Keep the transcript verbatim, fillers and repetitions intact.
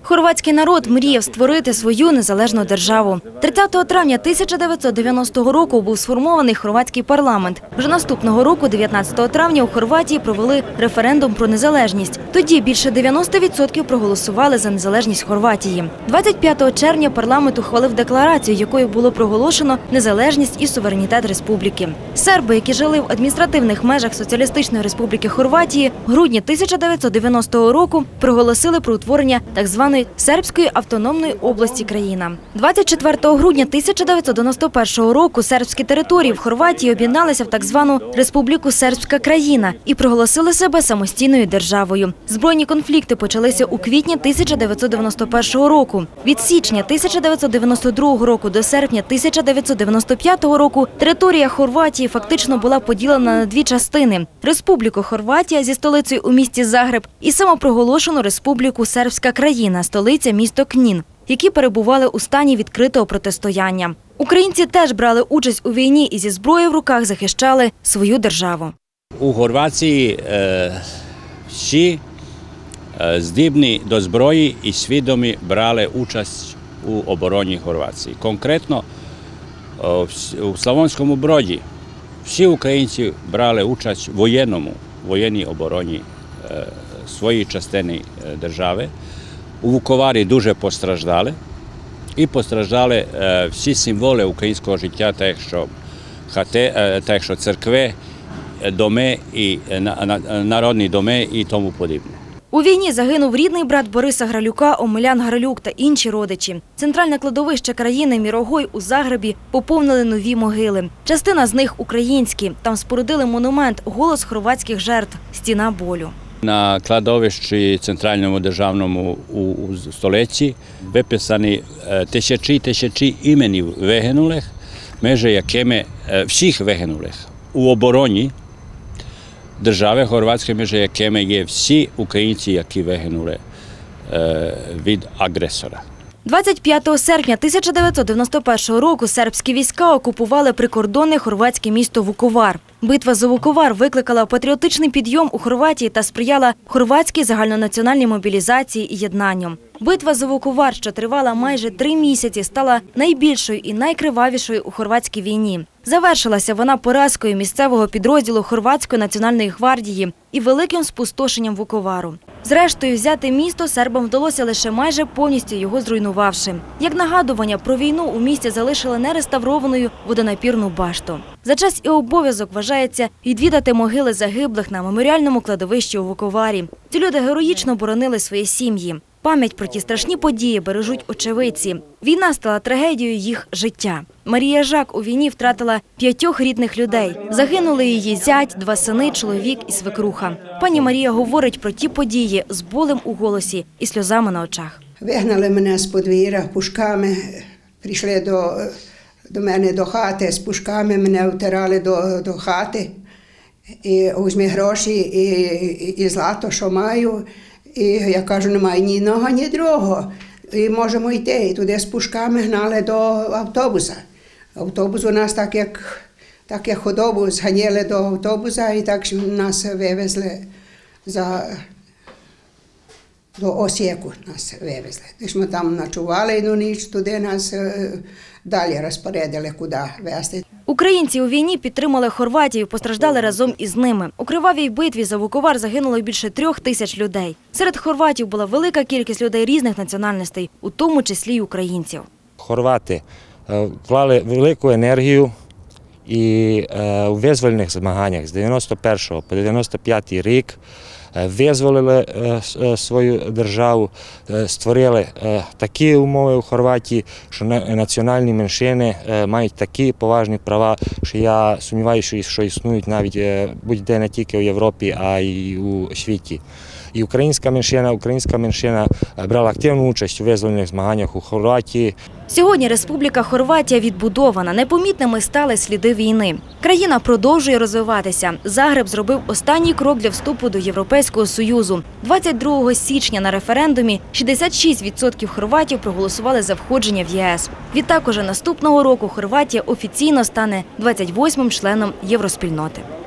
Хорватський народ мріяв створити свою незалежну державу. тридцятого травня тисяча дев'ятсот дев'яностого року був сформований хорватський парламент. Вже наступного року, дев'ятнадцятого травня, у Хорватії провели референдум про незалежність. Тоді більше дев'яноста відсотків проголосували за незалежність Хорватії. двадцять п'ятого червня парламент ухвалив декларацію, якою було проголошено незалежність і суверенітет республіки. Серби, які жили в адміністративних межах Соціалістичної республіки Хорватії, в грудні тисяча дев'ятсот дев'яностого року проголосили про утворення так званої Сербської автономної області країна. двадцять четвертого грудня тисяча дев'ятсот дев'яносто першого року сербські території в Хорватії об'єдналися в так звану Республіку Сербська країна і проголосили себе самостійною державою. Збройні конфлікти почалися у квітні тисяча дев'ятсот дев'яносто першого року. Від січня тисяча дев'ятсот дев'яносто другого року до серпня тисяча дев'ятсот дев'яносто п'ятого року територія Хорватії фактично була поділена на дві частини – Республіку Хорватія зі столицею у місті Загреб і самопроголошену Республіку Сербська країна, столиця місто Кнін, які перебували у стані відкритого протистояння. Українці теж брали участь у війні і зі зброєю в руках захищали свою державу. У Хорватії е, всі е, здібні до зброї і свідомі брали участь у обороні Хорватії. Конкретно е, у Slavonskому Broді всі українці брали участь в воєнному, воєнній обороні е, своєї частини держави. У Vukovari дуже постраждали і постраждали е, всі символи українського життя, так що, хати, е, так що церкви, доми, і, на, на, народні доми і тому подібне. У війні загинув рідний брат Бориса Гралюка, Омелян Гралюк та інші родичі. Центральне кладовище країни Мірогой у Загребі поповнили нові могили. Частина з них українські. Там спорудили монумент «Голос хорватських жертв. Стіна болю». На кладовищі центральному державному у столиці виписані тисячі тисячі іменів вигинулих, між якими всіх вигинулих у обороні держави хорватської, між якими є всі українці, які вигинули від агресора. двадцять п'ятого серпня тисяча дев'ятсот дев'яносто першого року сербські війська окупували прикордонне хорватське місто Vukovar. Битва за Vukovar викликала патріотичний підйом у Хорватії та сприяла хорватській загальнонаціональній мобілізації і єднанню. Битва за Vukovar, що тривала майже три місяці, стала найбільшою і найкривавішою у хорватській війні. Завершилася вона поразкою місцевого підрозділу Хорватської національної гвардії і великим спустошенням Vukovaru. Зрештою, взяти місто сербам вдалося лише майже повністю його зруйнувавши. Як нагадування про війну у місті залишили нереставрованою водонапірну башту. За час і обов'язок вважається відвідати могили загиблих на меморіальному кладовищі у Vukovari. Ці люди героїчно боронили свої сім'ї. Пам'ять про ті страшні події бережуть очевидці. Війна стала трагедією їх життя. Марія Жак у війні втратила п'ятьох рідних людей. Загинули її зять, два сини, чоловік і свекруха. Пані Марія говорить про ті події з болем у голосі і сльозами на очах. Вигнали мене з подвір'я пушками, прийшли до, до мене до хати, з пушками мене втирали до, до хати. І візьми гроші і, і, і злато, що маю. І я кажу, немає ні одного, ні другого. І можемо йти. І туди з пушками гнали до автобуса. Автобус у нас так як, так як худобу зганяли до автобуса і так нас вивезли за, до Осіку нас вивезли. Тож ми там ночували одну ніч, туди нас далі розпорядили, куди везти. Українці у війні підтримали Хорватію, постраждали разом із ними. У кривавій битві за Vukovar загинуло більше трьох тисяч людей. Серед хорватів була велика кількість людей різних національностей, у тому числі й українців. Хорвати вклали велику енергію і у визвольних змаганнях з дев'яносто першого по дев'яносто п'ятий рік визволили свою державу, створили такі умови у Хорватії, що національні меншини мають такі поважні права, що я сумніваюся, що існують навіть будь-де не тільки у Європі, а й у світі. І українська меншина, українська меншина брала активну участь у визвольних змаганнях у Хорватії. Сьогодні Республіка Хорватія відбудована, непомітними стали сліди війни. Країна продовжує розвиватися. Загреб зробив останній крок для вступу до Європейського Союзу. двадцять другого січня на референдумі шістдесят шість відсотків хорватів проголосували за входження в ЄС. Відтак уже наступного року Хорватія офіційно стане двадцять восьмим членом євроспільноти.